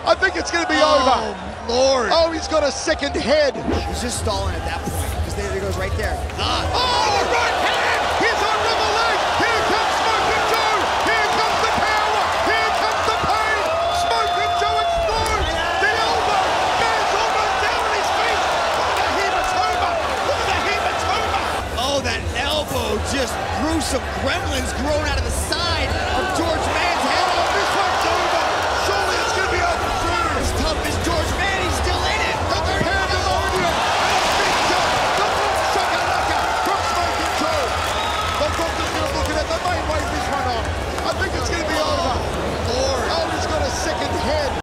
I think it's going to be over. Oh, Lord. Oh, he's got a second head. He's just stalling at that point, because there it goes right there. Oh, the right hand! He's on rubber leg! Here comes Smoking Joe! Here comes the power! Here comes the pain! Smoking Joe explodes! The elbow! Man's almost down on his feet! Look at the hematoma! Look at the hematoma! Oh, that elbow just grew some gremlins growing out of the side of George Mann's head.